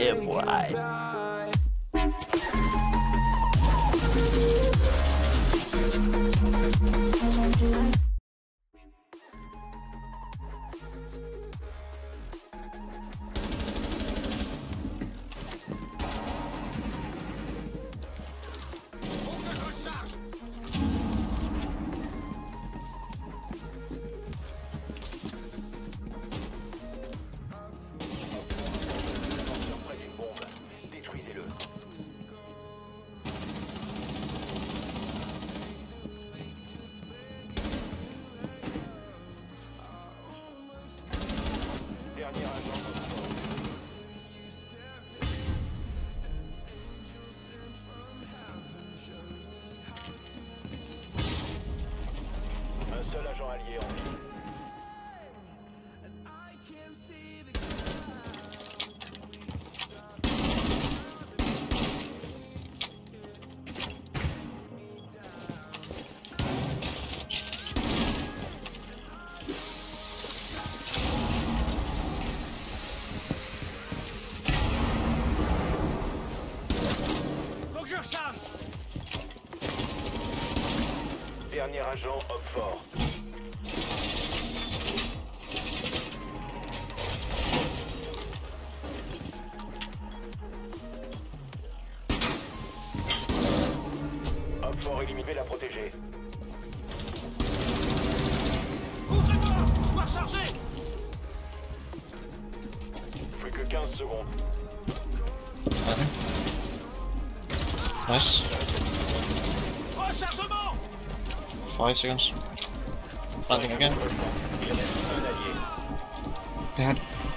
Yeah, boy. Un seul agent allié en vie. Faut que je recharge. Dernier agent, homme fort. Homme fort éliminé, la protéger. Ouvrez-moi. Je dois recharger. Plus que 15 secondes. Nice. Rechargement. 5 seconds. Planting again. Il reste un allié. Dead.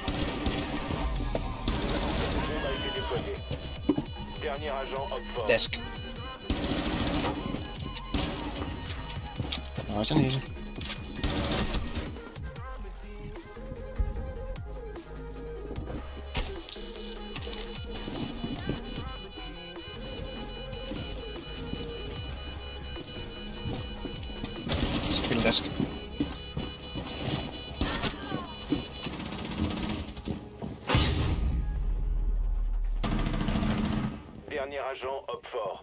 Le monde a été déployé. Dernier agent, homme fort. Desk. Nice and easy. Still desk. Dernier agent, homme fort.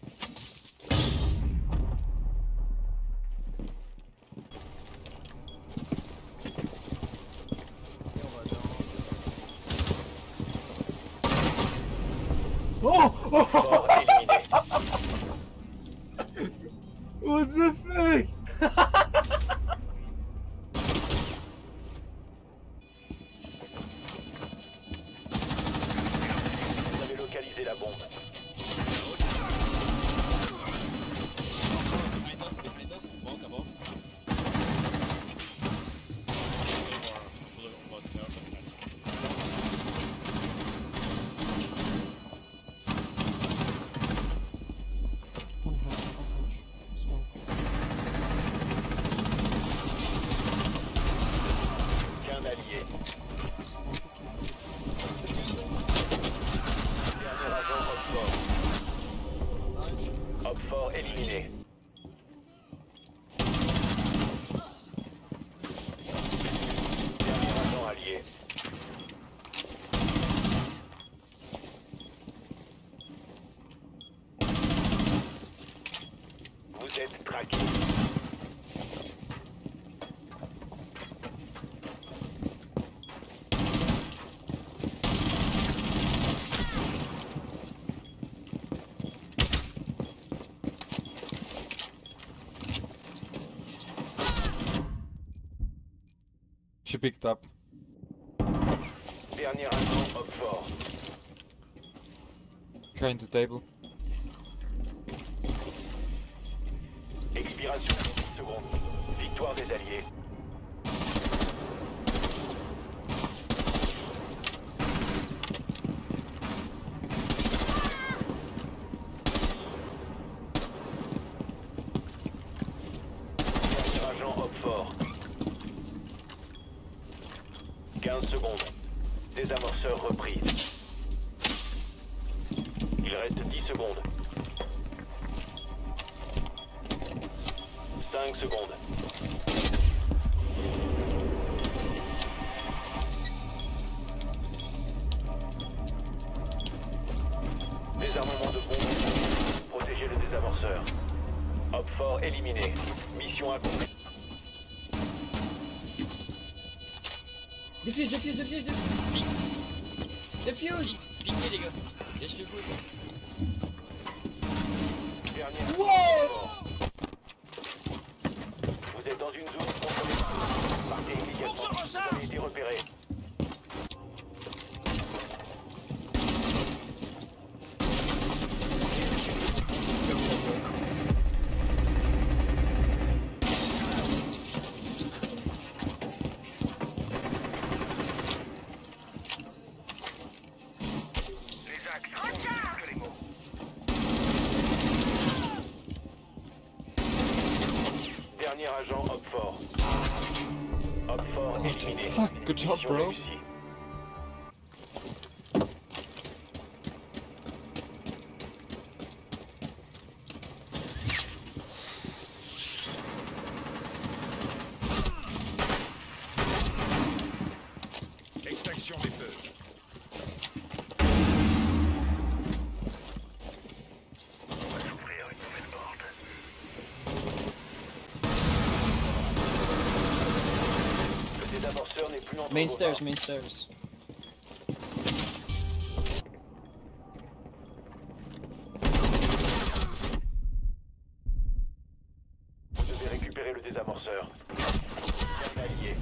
Fort éliminé. What the fuck? Vous avez localisé la bombe. Qu'un allié. Dernier agent, homme fort. Homme fort éliminé. Dernier agent allié. Vous êtes traqué. She picked up. Dernier agent, homme fort. Going to table. Expiration de 10 secondes. Victoire des alliés. Dernier agent, homme fort. 15 secondes. Désamorceur reprise. Il reste 10 secondes. 5 secondes. Defuse. Defuse. Piquez les gars. Laisse le coup. Dernière. Wow. Vous êtes dans une zone contrôlée. Partez immédiatement. Vous avez été repéré. Dernier agent Hopfort. Hopfort éliminé. Fuck, good job, Mission bro. réussie. Extraction des feux. Le désamorceur n'est plus entre Main vos stairs, mains. main stairs. Vous devez récupérer le désamorceur. Bien allié.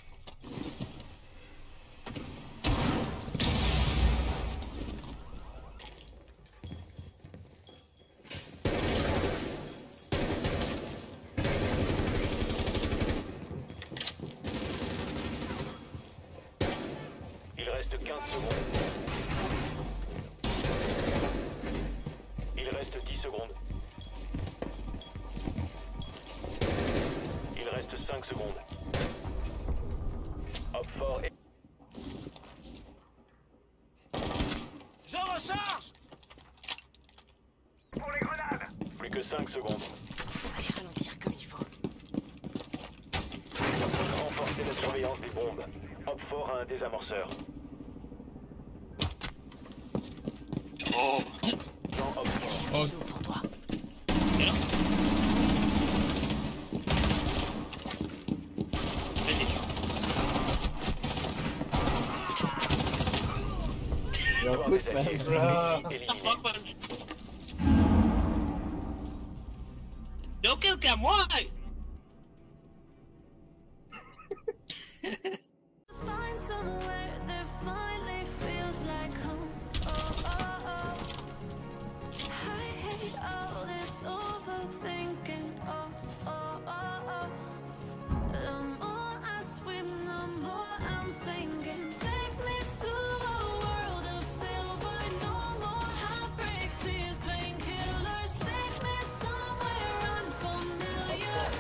Il reste 15 secondes. Il reste 10 secondes. Il reste 5 secondes. Hop fort et... Je recharge. Plus que 5 secondes. Allez, ralentir comme il faut. Renforcez la surveillance des bombes. Hop fort a un désamorceur. Oh. Jean Hop fort. Oh. Pour toi. Yo, Victoire good des alliés. fam. Éliminé. No kill cam, why? Find somewhere that finally feels like home. I hate all this overthinking. The more I swim, the more I'm sinking. Take me to a world of silver. No more heartbreaks, tears, painkillers. Take me somewhere unfamiliar.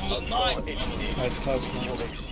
Oh, nice! Éliminé. Nice close. Mission réussie.